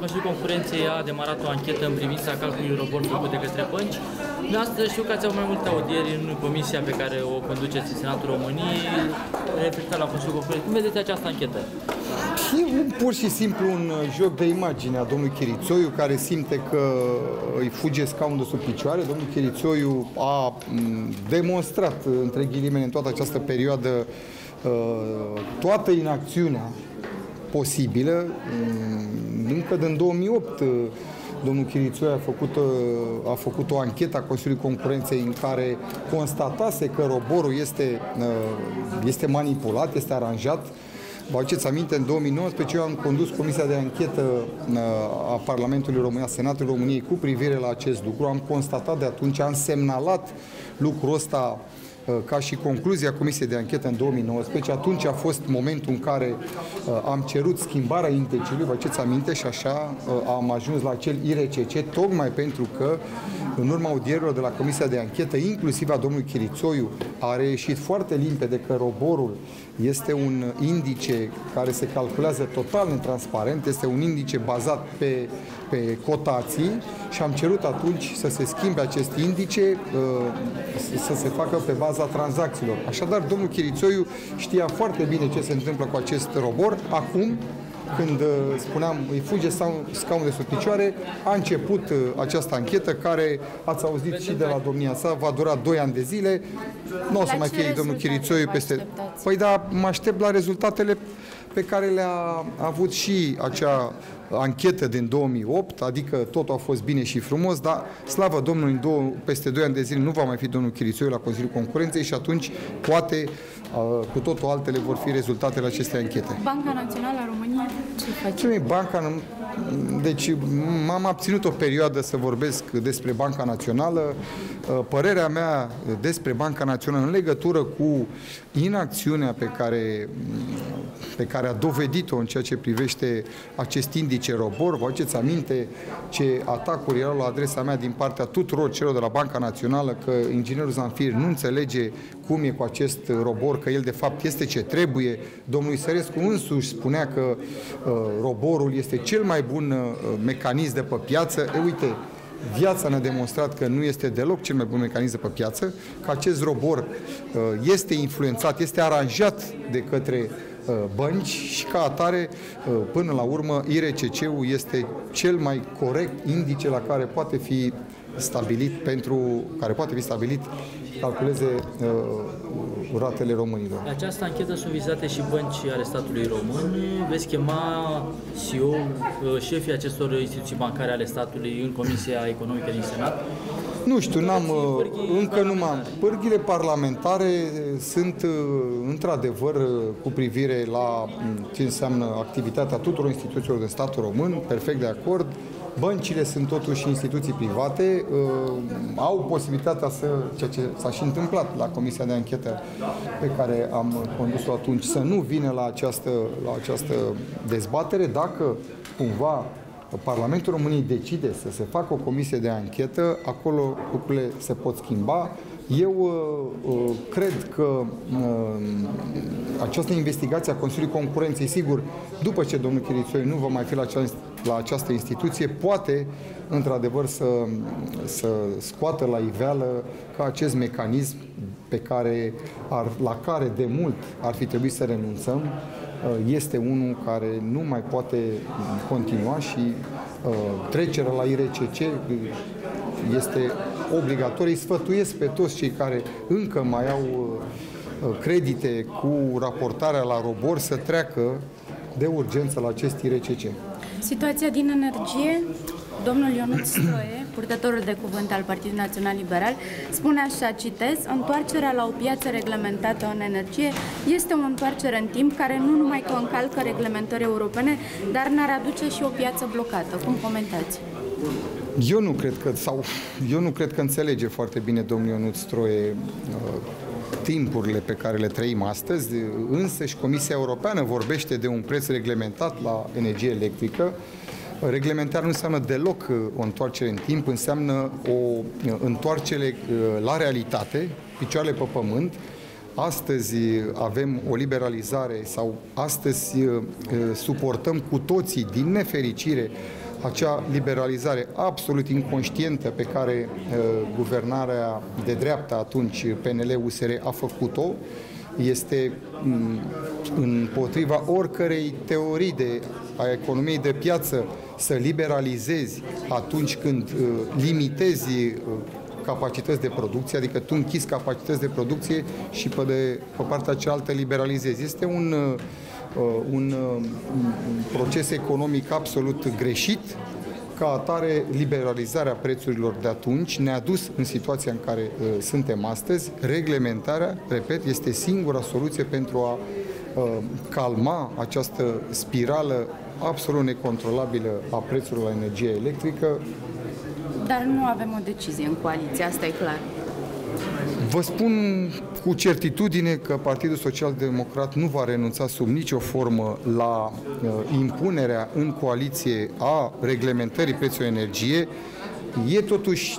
Consiliul Concurenței a demarat o anchetă în privința calculului ROBOR făcut de către bănci. De astăzi știu că ați avut mai multe audieri în comisia pe care o conduceți în Senatul României, referitor la Consiliul Concurenței. Cum vedeți această anchetă? E pur și simplu un joc de imagine a domnului Chirițoiu, care simte că îi fuge scaunul de sub picioare. Domnul Chirițoiu a demonstrat, între ghilimele, în toată această perioadă, toată inacțiunea posibilă. Încă din 2008 domnul Chirițoiu a făcut o anchetă a Consiliului Concurenței în care constatase că roborul este manipulat, este aranjat. Vă aduceți aminte, în 2019 eu am condus Comisia de Anchetă a Parlamentului României, a Senatului României cu privire la acest lucru. Am constatat de atunci, am semnalat lucrul ăsta ca și concluzia Comisiei de Anchetă în 2019. Atunci a fost momentul în care am cerut schimbarea indiciului, vă aduceți aminte, și așa am ajuns la acel IRCC, tocmai pentru că în urma audierilor de la Comisia de Anchetă, inclusiv a domnului Chirițoiu, a reieșit foarte limpede că roborul este un indice care se calculează total netransparent, este un indice bazat pe cotații și am cerut atunci să se schimbe acest indice, să se facă pe baza tranzacțiilor. Așadar, domnul Chirițoiu știa foarte bine ce se întâmplă cu acest robor. Acum, când spuneam, îi fuge scaunul de sub picioare, a început această anchetă care, ați auzit și de la domnia sa, va dura 2 ani de zile. Nu o să mai fie domnul Chirițoiu peste... Păi da, mă aștept la rezultatele pe care le-a avut și acea anchetă din 2008, adică totul a fost bine și frumos, dar slavă Domnului, peste 2 ani de zile nu va mai fi domnul Chirițoiu la Consiliul Concurenței și atunci poate cu totul altele vor fi rezultatele acestei anchete. Banca Națională a României ce face? Deci m-am abținut o perioadă să vorbesc despre Banca Națională. Părerea mea despre Banca Națională în legătură cu inacțiunea pe care a dovedit-o în ceea ce privește acest indice ROBOR. Vă aduceți aminte ce atacuri erau la adresa mea din partea tuturor celor de la Banca Națională, că inginerul Zanfir nu înțelege cum e cu acest ROBOR, că el de fapt este ce trebuie. Domnul Isărescu însuși spunea că roborul este cel mai bun mecanism de pe piață. Uite, viața ne-a demonstrat că nu este deloc cel mai bun mecanism de pe piață, că acest robor este influențat, este aranjat de către bănci și ca atare, până la urmă, IRCC-ul este cel mai corect indice la care poate fi stabilit, calculeze ratele românilor. La această anchetă sunt vizate și bănci ale statului român. Veți chema CEO, șefii acestor instituții bancare ale statului în Comisia Economică din Senat? Nu știu, încă nu m-am. Pârghile parlamentare sunt într-adevăr cu privire la ce înseamnă activitatea tuturor instituțiilor de statul român, perfect de acord. Băncile sunt totuși instituții private, au posibilitatea ceea ce s-a și întâmplat la Comisia de Anchetă pe care am condus-o atunci, să nu vină la această dezbatere. Dacă cumva Parlamentul României decide să se facă o comisie de anchetă, acolo lucrurile se pot schimba. Eu cred că această investigație a Consiliului Concurenței, sigur, după ce domnul Chirițoiu nu va mai fi la această instituție, poate, într-adevăr, să scoată la iveală că acest mecanism la care de mult ar fi trebuit să renunțăm, este unul care nu mai poate continua și trecerea la IRCC este obligatorie. Sfătuiesc pe toți cei care încă mai au credite cu raportarea la robor să treacă de urgență la acest IRCC. Situația din energie, domnul Ionuț Stroie, purtătorul de cuvânt al Partidului Național Liberal, spune așa, citez: întoarcerea la o piață reglementată în energie este o întoarcere în timp care nu numai că încalcă reglementări europene, dar ne-ar aduce și o piață blocată. Cum comentați? Eu nu cred că înțelege foarte bine domnul Ionuț Stroie timpurile pe care le trăim astăzi, însă și Comisia Europeană vorbește de un preț reglementat la energie electrică. Reglementarea nu înseamnă deloc o întoarcere în timp, înseamnă o întoarcere la realitate, picioarele pe pământ. Astăzi avem o liberalizare sau astăzi suportăm cu toții, din nefericire, acea liberalizare absolut inconștientă pe care guvernarea de dreapta, atunci PNL-USR, a făcut-o, este împotriva oricărei teorii a economiei de piață să liberalizezi atunci când limitezi capacități de producție, adică tu închizi capacități de producție și pe partea cealaltă liberalizezi. Este un proces economic absolut greșit. Ca atare, liberalizarea prețurilor de atunci ne-a dus în situația în care suntem astăzi. Reglementarea, repet, este singura soluție pentru a calma această spirală absolut necontrolabilă a prețurilor la energie electrică. Dar nu avem o decizie în coaliție, asta e clar. Vă spun cu certitudine că Partidul Social Democrat nu va renunța sub nicio formă la impunerea în coaliție a reglementării prețului energiei. E totuși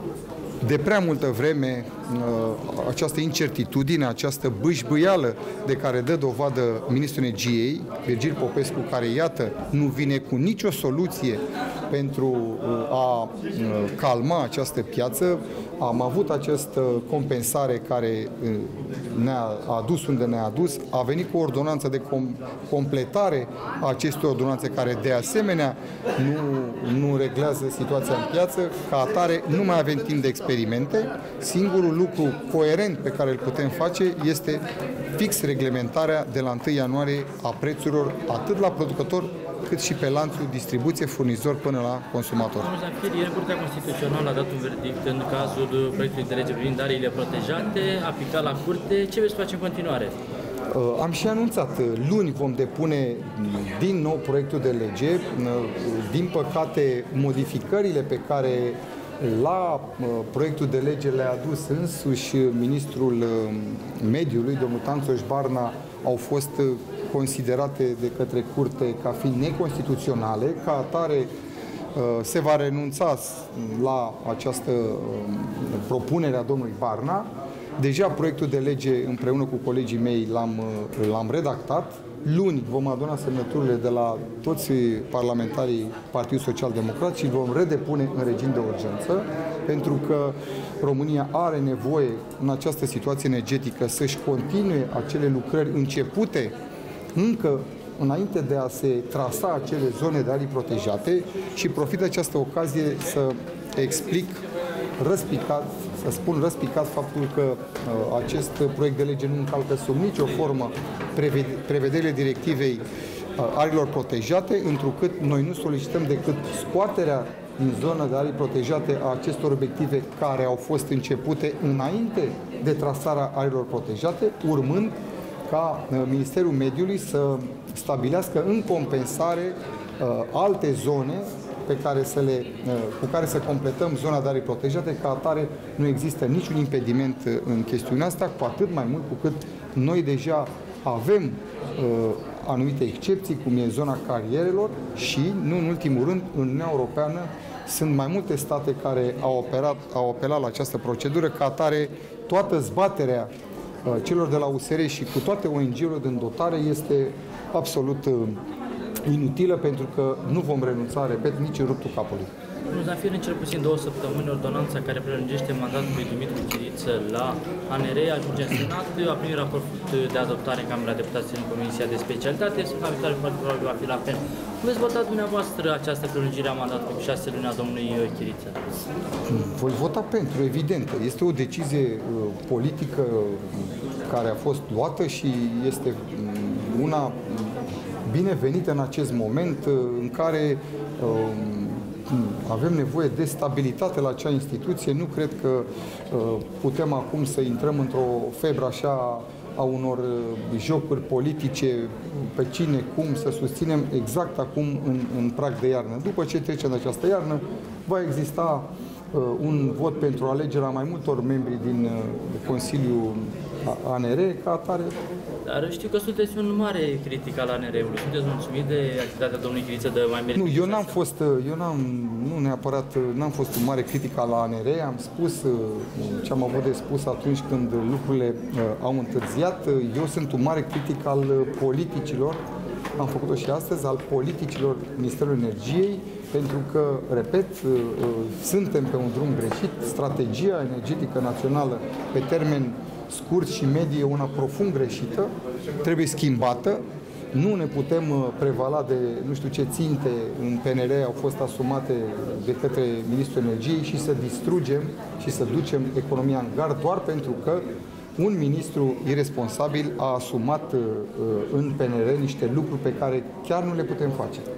de prea multă vreme această incertitudine, această bâșbâială de care dă dovadă Ministrul Energiei, Virgil Popescu, care, iată, nu vine cu nicio soluție pentru a calma această piață. Am avut această compensare care ne-a adus unde ne-a adus, a venit cu o ordonanță de completare a acestei ordonanțe care, de asemenea, nu reglează situația în piață. Ca atare, nu mai avem timp de experimente. Singurul lucru coerent pe care îl putem face este fix reglementarea de la 1 ianuarie a prețurilor atât la producător cât și pe lanțul distribuție-furnizor până la consumator. Ieri Curtea Constituțională a dat un verdict în cazul proiectului de lege privind ariile protejate, aplicat la Curte. Ce veți face în continuare? Am și anunțat, luni vom depune din nou proiectul de lege. Din păcate, modificările pe care la proiectul de lege le-a adus însuși ministrul mediului, domnul Tanțoș Barna, au fost considerate de către Curte ca fiind neconstituționale. Ca atare se va renunța la această propunere a domnului Barna. Deja proiectul de lege împreună cu colegii mei l-am redactat. Luni vom aduna semnăturile de la toți parlamentarii Partidului Social Democrat și vom redepune în regim de urgență, pentru că România are nevoie în această situație energetică să-și continue acele lucrări începute încă înainte de a se trasa acele zone de arii protejate, și profit de această ocazie să explic răspicat, să spun răspicat faptul că acest proiect de lege nu încalcă sub nicio formă prevederile directivei arilor protejate, întrucât noi nu solicităm decât scoaterea din zona de arii protejate a acestor obiective care au fost începute înainte de trasarea arilor protejate, urmând ca Ministerul Mediului să stabilească în compensare alte zone cu care să completăm zona de arii protejate. Ca atare, nu există niciun impediment în chestiunea asta, cu atât mai mult cu cât noi deja avem anumite excepții, cum e zona carierelor, și, nu în ultimul rând, în Uniunea Europeană sunt mai multe state care au apelat la această procedură. Ca atare, toată zbaterea celor de la USR și cu toate ONG-urile din dotare este absolut inutilă, pentru că nu vom renunța, repet, nici în ruptul capului. Zafir, în cel puțin 2 săptămâni, ordonanța care prelungește mandatul lui Dumitru Chiriță la ANR ajunge în Senat, a primit raport de adoptare în Camera Deputaților în Comisia de Specialitate, săptămâna viitoare probabil va fi la fel. Cum veți vota dumneavoastră această prelungire a mandatului cu 6 luni a domnului Chiriță? Voi vota pentru, evident. Este o decizie politică care a fost luată și este una binevenită în acest moment în care avem nevoie de stabilitate la acea instituție. Nu cred că putem acum să intrăm într-o febră așa a unor jocuri politice, pe cine, cum, să susținem exact acum în prag de iarnă. După ce trecem de această iarnă, va exista un vot pentru alegerea mai multor membri din Consiliul ANR, ca atare. Dar știu că sunteți un mare critic al ANR-ului. Sunteți mulțumit de activitatea domnului Chiriță de mai mult? Nu, eu n-am fost un mare critic al ANR. Am spus ce am avut de spus atunci când lucrurile au întârziat. Eu sunt un mare critic al politicilor, am făcut-o și astăzi, al politicilor Ministerului Energiei, pentru că, repet, suntem pe un drum greșit. Strategia energetică națională pe termen scurt și medie e una profund greșită, trebuie schimbată. Nu ne putem prevala de nu știu ce ținte în PNR au fost asumate de către Ministrul Energiei și să distrugem și să ducem economia în gard doar pentru că un ministru irresponsabil a asumat în PNR niște lucruri pe care chiar nu le putem face.